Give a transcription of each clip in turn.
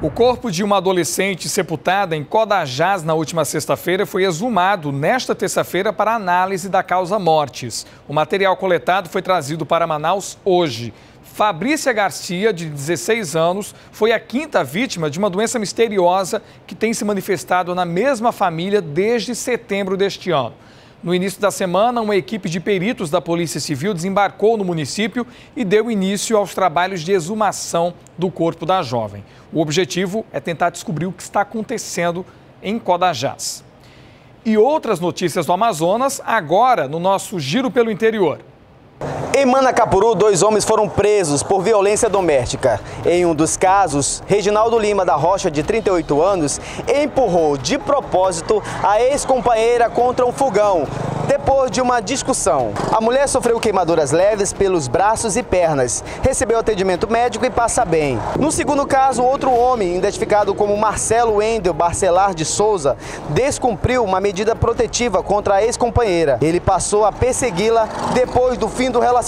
O corpo de uma adolescente sepultada em Codajás na última sexta-feira foi exumado nesta terça-feira para análise da causa mortes. O material coletado foi trazido para Manaus hoje. Fabrícia Garcia, de 16 anos, foi a quinta vítima de uma doença misteriosa que tem se manifestado na mesma família desde setembro deste ano. No início da semana, uma equipe de peritos da Polícia Civil desembarcou no município e deu início aos trabalhos de exumação do corpo da jovem. O objetivo é tentar descobrir o que está acontecendo em Codajás. E outras notícias do Amazonas, agora no nosso Giro pelo Interior. Em Manacapuru, 2 homens foram presos por violência doméstica. Em um dos casos, Reginaldo Lima da Rocha, de 38 anos, empurrou de propósito a ex-companheira contra um fogão, depois de uma discussão. A mulher sofreu queimaduras leves pelos braços e pernas, recebeu atendimento médico e passa bem. No segundo caso, outro homem, identificado como Marcelo Wendel Barcelar de Souza, descumpriu uma medida protetiva contra a ex-companheira. Ele passou a persegui-la depois do fim do relacionamento.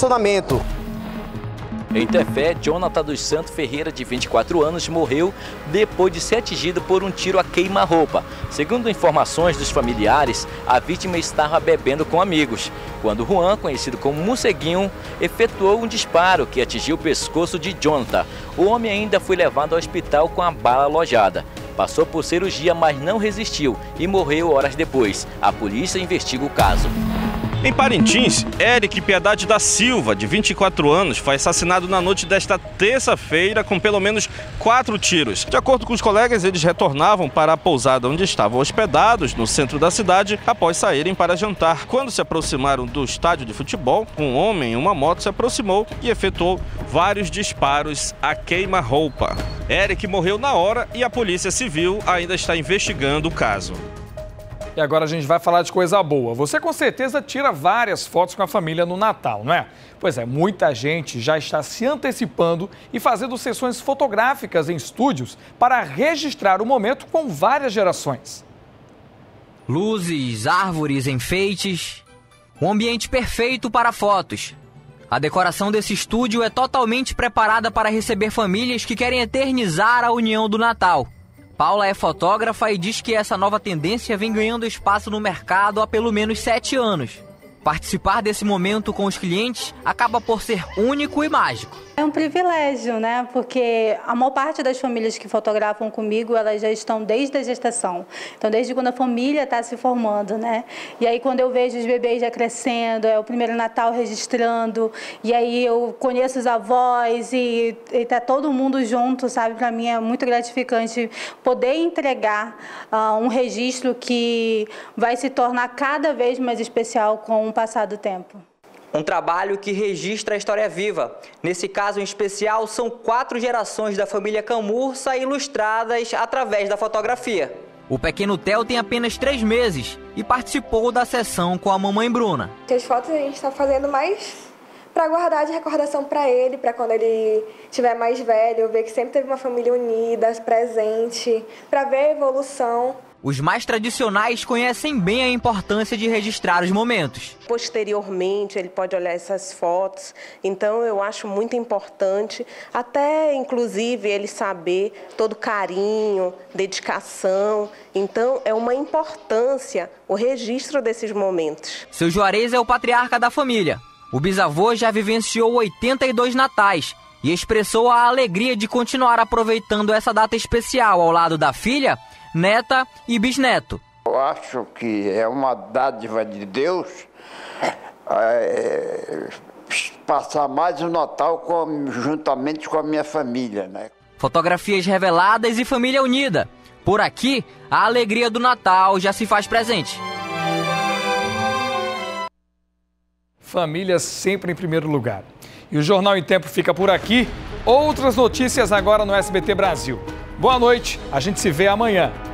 Em Tefé, Jonathan dos Santos Ferreira, de 24 anos, morreu depois de ser atingido por um tiro a queima-roupa. Segundo informações dos familiares, a vítima estava bebendo com amigos, quando Juan, conhecido como Morceguinho, efetuou um disparo que atingiu o pescoço de Jonathan. O homem ainda foi levado ao hospital com a bala alojada. Passou por cirurgia, mas não resistiu e morreu horas depois. A polícia investiga o caso. Em Parintins, Eric Piedade da Silva, de 24 anos, foi assassinado na noite desta terça-feira com pelo menos 4 tiros. De acordo com os colegas, eles retornavam para a pousada onde estavam hospedados, no centro da cidade, após saírem para jantar. Quando se aproximaram do estádio de futebol, um homem em uma moto se aproximou e efetuou vários disparos a queima-roupa. Eric morreu na hora e a Polícia Civil ainda está investigando o caso. E agora a gente vai falar de coisa boa. Você com certeza tira várias fotos com a família no Natal, não é? Pois é, muita gente já está se antecipando e fazendo sessões fotográficas em estúdios para registrar o momento com várias gerações. Luzes, árvores, enfeites, um ambiente perfeito para fotos. A decoração desse estúdio é totalmente preparada para receber famílias que querem eternizar a união do Natal. Paula é fotógrafa e diz que essa nova tendência vem ganhando espaço no mercado há pelo menos 7 anos. Participar desse momento com os clientes acaba por ser único e mágico. É um privilégio, né? Porque a maior parte das famílias que fotografam comigo, elas já estão desde a gestação. Então, desde quando a família está se formando, né? E aí, quando eu vejo os bebês já crescendo, é o primeiro Natal registrando, e aí eu conheço os avós e tá todo mundo junto, sabe? Para mim é muito gratificante poder entregar um registro que vai se tornar cada vez mais especial com o passar do tempo. Um trabalho que registra a história viva. Nesse caso em especial, são 4 gerações da família Camurça ilustradas através da fotografia. O pequeno Theo tem apenas 3 meses e participou da sessão com a mamãe Bruna. As fotos a gente está fazendo mais para guardar de recordação para ele, para quando ele estiver mais velho, ver que sempre teve uma família unida, presente, para ver a evolução. Os mais tradicionais conhecem bem a importância de registrar os momentos. Posteriormente, ele pode olhar essas fotos, então eu acho muito importante, até inclusive ele saber todo carinho, dedicação. Então é uma importância o registro desses momentos. Seu Juarez é o patriarca da família. O bisavô já vivenciou 82 natais e expressou a alegria de continuar aproveitando essa data especial ao lado da filha, neta e bisneto. Eu acho que é uma dádiva de Deus passar mais o Natal juntamente com a minha família, né? Fotografias reveladas e família unida. Por aqui, a alegria do Natal já se faz presente. Família sempre em primeiro lugar. E o Jornal em Tempo fica por aqui. Outras notícias agora no SBT Brasil. Boa noite, a gente se vê amanhã.